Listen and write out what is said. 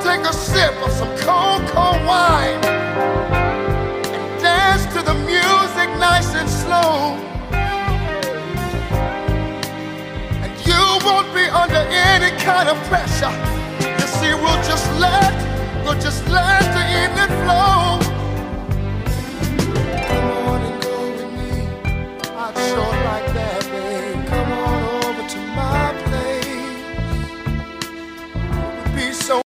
take a sip of some cold, cold wine and dance to the music nice and slow. And you won't be under any kind of pressure.